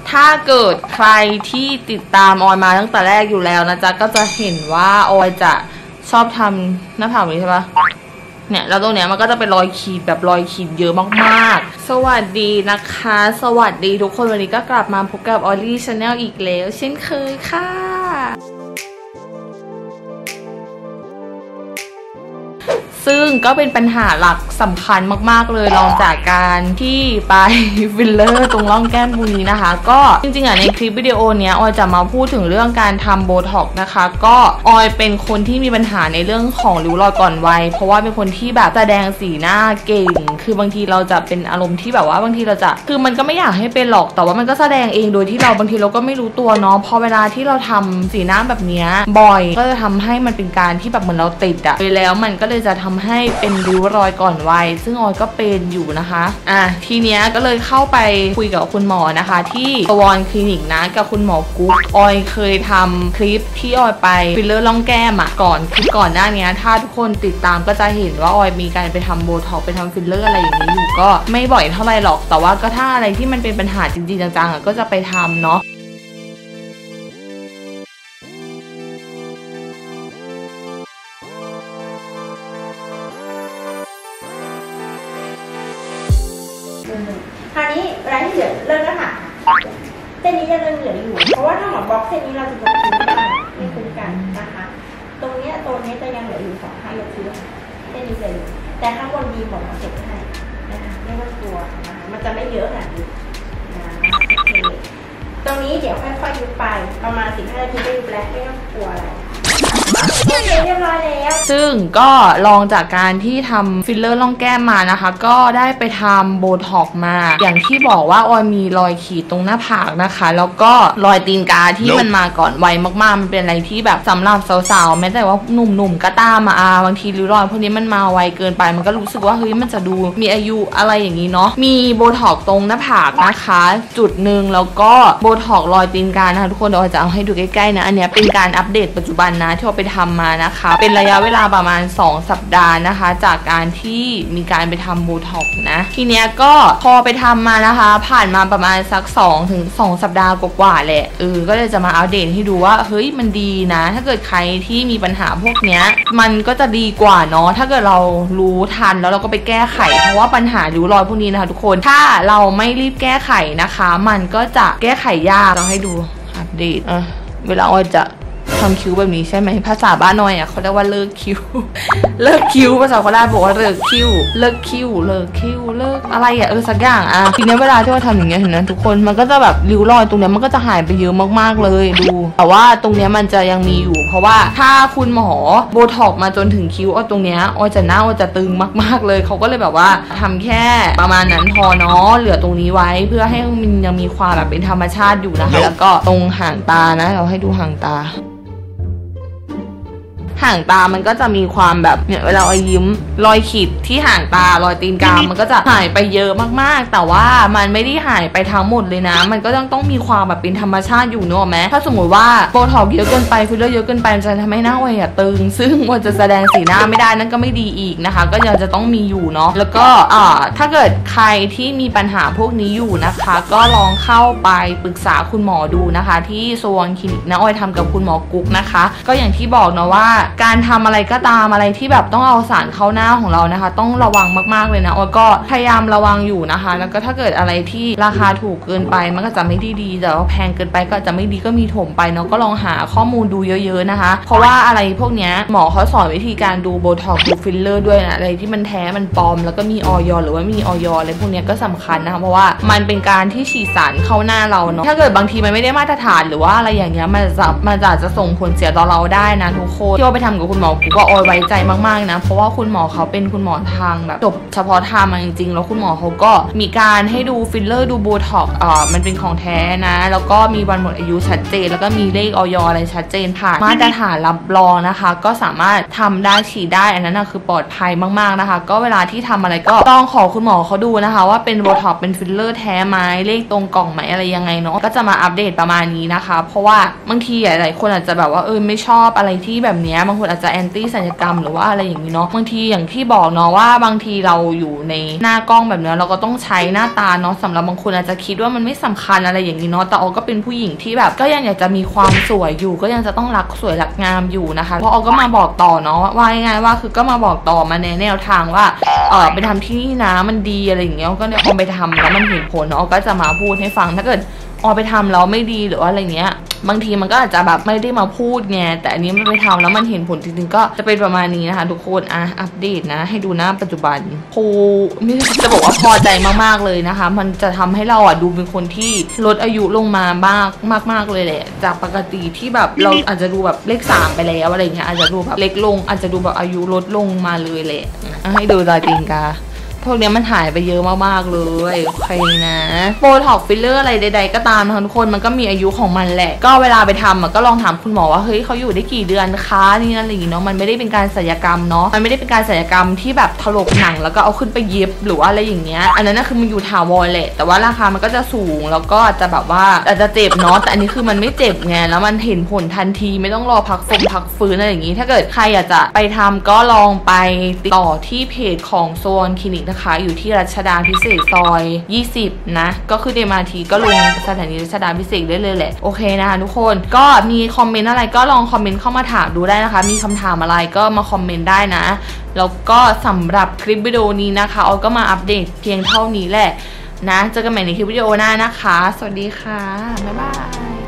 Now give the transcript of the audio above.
ถ้าเกิดใครที่ติดตามออยมาตั้งแต่แรกอยู่แล้วนะจ๊ะก็จะเห็นว่าออยจะชอบทำหน้าผากนี้ใช่ปะเนี่ยแล้วตรงเนี้ยมันก็จะเป็นรอยขีดแบบรอยขีดเยอะมากๆสวัสดีนะคะสวัสดีทุกคนวันนี้ก็กลับมาพบกับออลลี่ชาแนลอีกแล้วเช่นเคยค่ะซึ่งก็เป็นปัญหาหลักสำคัญมากๆเลยรองจากการที่ไปฟิลเลอร์ตรงร่องแก้มพวกนี้นะคะก็จริงๆในคลิปวิดีโอเนี้ยออยจะมาพูดถึงเรื่องการทำโบท็อกซ์นะคะก็ออยเป็นคนที่มีปัญหาในเรื่องของริ้วรอยก่อนวัยเพราะว่าเป็นคนที่แบบแสดงสีหน้าเก่งคือบางทีเราจะเป็นอารมณ์ที่แบบว่าบางทีเราจะคือมันก็ไม่อยากให้เป็นหรอกแต่ว่ามันก็แสดงเองโดยที่เราบางทีเราก็ไม่รู้ตัวเนาะพอเวลาที่เราทำสีหน้าแบบนี้บ่อยก็จะทำให้มันเป็นการที่แบบเหมือนเราติดอะไปแล้วมันก็เลยจะทำให้เป็นริ้วรอยก่อนวัยซึ่งออยก็เป็นอยู่นะคะทีเนี้ยก็เลยเข้าไปคุยกับคุณหมอนะคะที่สวอนคลินิกนะกับคุณหมอกุ๊กออยเคยทำคลิปที่ออยไปฟิลเลอร์ร่องแก้มก่อนคือก่อนหน้านี้ถ้าทุกคนติดตามก็จะเห็นว่าออยมีการไปทำโบท็อกซ์ไปทำฟิลเลอร์อะไรอย่างนี้อยู่ก็ไม่บ่อยเท่าไหร่หรอกแต่ว่าก็ถ้าอะไรที่มันเป็นปัญหาจริงๆจังๆก็จะไปทำเนาะคราวนี้เวลาที่เหลือเริ่มแล้วค่ะเส้นนี้จะเริ่มเหลืออยู่เพราะว่าถ้าหมอบล็อกเส้นนี้เราจะยกคิ้วได้ไม่คุ้มกันนะคะตรงนี้จะยังเหลืออยู่2 ข้างยกคิ้วเส้นนี้เหลืออยู่แต่ข้างบนดีหมดมาเก็บให้นะคะไม่ต้องกลัวนะคะมันจะไม่เยอะขนาดนี้นะโอเคตรงนี้เดี๋ยวค่อยๆยุบไปประมาณ15 นาทีก็ยุบแล้วไม่ต้องกลัวอะไรเรียบร้อยแล้วซึ่งก็ลองจากการที่ทำฟิลเลอร์ร่องแก้มมานะคะก็ได้ไปทำโบท็อกซ์มาอย่างที่บอกว่าออยมีรอยขีดตรงหน้าผากนะคะแล้วก็รอยตีนกาที่มันมาก่อนวัยมากๆมันเป็นอะไรที่แบบสำหรับสาวๆแม้แต่ว่าหนุ่มๆก็ตามบางทีริ้วรอยพวกนี้มันมาไวเกินไปมันก็รู้สึกว่าเฮ้ยมันจะดูมีอายุอะไรอย่างนี้เนาะมีโบท็อกซ์ตรงหน้าผากนะคะจุดหนึ่งแล้วก็โบท็อกซ์รอยตีนกานะคะทุกคนเดี๋ยวออยจะเอาให้ดูใกล้ๆนะอันนี้เป็นการอัปเดตปัจจุบันนะที่เราไปทำมานะคะเป็นระยะเวลาประมาณ2 สัปดาห์นะคะจากการที่มีการไปทำโบท็อกซ์นะทีเนี้ยก็พอไปทำมานะคะผ่านมาประมาณสัก2 สัปดาห์กว่าๆแหละก็เลยจะมาอัปเดตให้ดูว่าเฮ้ยมันดีนะถ้าเกิดใครที่มีปัญหาพวกเนี้ยมันก็จะดีกว่าเนาะถ้าเกิดเรารู้ทันแล้วเราก็ไปแก้ไขเพราะว่าปัญหาริ้วรอยพวกนี้นะคะทุกคนถ้าเราไม่รีบแก้ไขนะคะมันก็จะแก้ไขยากเราให้ดูอัปเดตเวลาออยจะทำคิ้วแบบนี้ใช่ไหมภาษาบ้านน้อยเขาเรียกว่าเลิกคิ้ว เลิกคิ้วภาษาโคราชบอกว่าเลิกคิ้วเลิกคิ้วเลิกคิ้วเลิกอะไรสักอย่างทีนี้เวลาที่เราทำอย่างเงี้ยเห็นไหมทุกคนมันก็จะแบบริ้วรอยตรงเนี้ยมันก็จะหายไปเยอะมากๆเลยดูแต่ว่าตรงเนี้ยมันจะยังมีอยู่เพราะว่าถ้าคุณหมอโบท็อกซ์มาจนถึงคิ้วตรงเนี้ยออยจะหน้าออยจะตึงมากๆเลยเขาก็เลยแบบว่าทำแค่ประมาณนั้นพอเนาะเหลือตรงนี้ไว้เพื่อให้มันยังมีความแบบเป็นธรรมชาติอยู่นะคะแล้วก็ตรงห่างตานะเราให้ดูห่างตาห่างตามันก็จะมีความแบบเนี่ยเวลาเรายิ้มรอยขีดที่ห่างตารอยตีนกามันก็จะหายไปเยอะมากๆแต่ว่ามันไม่ได้หายไปทั้งหมดเลยนะมันก็ต้องมีความแบบเป็นธรรมชาติอยู่เนอะแม้ถ้าสมมติว่าโบท็อกซ์เยอะเกินไปฟิลเลอร์เยอะเกินไปจะทำให้หน้าออยตึงซึ่งมันจะแสดงสีหน้าไม่ได้นั่นก็ไม่ดีอีกนะคะก็ยังจะต้องมีอยู่เนาะแล้วก็ถ้าเกิดใครที่มีปัญหาพวกนี้อยู่นะคะก็ลองเข้าไปปรึกษาคุณหมอดูนะคะที่สวอนคลินิกนะออยทำกับคุณหมอกุ๊กนะคะก็อย่างที่บอกเนาะว่าการทำอะไรก็ตามอะไรที่แบบต้องเอาสารเข้าหน้าของเรานะคะต้องระวังมากๆเลยนะออยก็พยายามระวังอยู่นะคะแล้วก็ถ้าเกิดอะไรที่ราคาถูกเกินไปมันก็จะไม่ดีแต่ว่าแพงเกินไปก็จะไม่ดีก็มีถมไปเนาะก็ลองหาข้อมูลดูเยอะๆนะคะเพราะว่าอะไรพวกเนี้ยหมอเขาสอนวิธีการดูโบท็อกซ์ดูฟิลเลอร์ด้วยนะอะไรที่มันแท้มันปลอมแล้วก็มีออยหรือว่ามีออยอะไรพวกเนี้ยก็สำคัญนะคะเพราะว่ามันเป็นการที่ฉีดสารเข้าหน้าเราเนาะถ้าเกิดบางทีมันไม่ได้มาตรฐานหรือว่าอะไรอย่างเงี้ยมันจะส่งผลเสียต่อเราได้นะทุกคนที่ว่าไปทำกับคุณหมอก็ออยไว้ใจมากๆนะเพราะว่าคุณหมอเขาเป็นคุณหมอทางแบบจบเฉพาะทางมาจริงๆแล้วคุณหมอเขาก็มีการให้ดูฟิลเลอร์ดูโบท็อกซ์มันเป็นของแท้นะแล้วก็มีวันหมดอายุชัดเจนแล้วก็มีเลขออยอะไรชัดเจนผ่านมาตรฐานรับรองนะคะก็สามารถทำได้ฉีดได้อันนั้นคือปลอดภัยมากๆนะคะก็เวลาที่ทำอะไรก็ต้องขอคุณหมอเขาดูนะคะว่าเป็นโบท็อกซ์เป็นฟิลเลอร์แท้ไหมเลขตรงกล่องไหมอะไรยังไงเนาะก็จะมาอัปเดตประมาณนี้นะคะเพราะว่าบางทีหลายคนอาจจะแบบว่าไม่ชอบอะไรที่แบบนี้บางคนอาจจะแอนตี้ศัลยกรรมหรือว่าอะไรอย่างนี้เนาะบางทีอย่างที่บอกเนาะว่าบางทีเราอยู่ในหน้ากล้องแบบนี้เราก็ต้องใช้หน้าตาเนาะสำหรับบางคนอาจจะคิดว่ามันไม่สำคัญอะไรอย่างนี้เนาะแต่ออก็เป็นผู้หญิงที่แบบก็ยังอยากจะมีความสวยอยู่ก็ยังจะต้องรักสวยรักงามอยู่นะคะเพราะออก็มาบอกต่อเนาะว่าง่ายๆว่าคือก็มาบอกต่อมาในแนวทางว่าไปทำที่นี่นะมันดีอะไรอย่างเงี้ยก็เนี่ยพอไปทำแล้วมันเห็นผลเนาะก็จะมาพูดให้ฟังถ้าเกิดไปทำแล้วไม่ดีหรือว่าอะไรเงี้ยบางทีมันก็อาจจะแบบไม่ได้มาพูดไงแต่อันนี้มันไปทำแล้วมันเห็นผลจริงๆก็จะเป็นประมาณนี้นะคะทุกคนอัปเดตนะให้ดูหน้าปัจจุบันครูไม่จะบอกว่าพอใจมากๆเลยนะคะมันจะทำให้เราดูเป็นคนที่ลดอายุลงมามากเลยแหละจากปกติที่แบบเราอาจจะดูแบบเลข3ไปแล้วอะไรเงี้ยอาจจะดูแบบเล็กลงอาจจะดูแบบอายุลดลงมาเลยแหละให้ดูรอยตีนกาพวกนี้มันหายไปเยอะมากๆเลยโอเคนะโบท็อกฟิลเลอร์อะไรใดๆก็ตามทุกคนมันก็มีอายุของมันแหละก็เวลาไปทำก็ลองถามคุณหมอว่าเฮ้ยเขาอยู่ได้กี่เดือนคะนี่นั่นอะไรอย่างเนาะมันไม่ได้เป็นการศัลยกรรมเนาะมันไม่ได้เป็นการศัลยกรรมที่แบบถลกหนังแล้วก็เอาขึ้นไปเย็บหรือว่าอะไรอย่างเงี้ยอันนั้นน่ะคือมันอยู่ถาวรแหละแต่ว่าราคามันก็จะสูงแล้วก็จะแบบว่าอาจจะเจ็บเนาะแต่อันนี้คือมันไม่เจ็บไงแล้วมันเห็นผลทันทีไม่ต้องรอพักฟื้นอะไรอย่างงี้ถ้าเกิดใครอยากจะไปทำก็ลองไปติดต่อที่เพจของโซนคลินิกนะคะอยู่ที่รัชดาพิเศษซอย20นะก็คือเดมาทีก็ลงสถานีรัชดาพิเศษได้เลยแหละโอเคนะคะทุกคนก็มีคอมเมนต์อะไรก็ลองคอมเมนต์เข้ามาถามดูได้นะคะมีคำถามอะไรก็มาคอมเมนต์ได้นะแล้วก็สำหรับคลิปวิดีโอนี้นะคะออยก็มาอัปเดตเพียงเท่านี้แหละนะเจอกันใหม่ในคลิปวิดีโอหน้านะคะสวัสดีค่ะบ๊ายบาย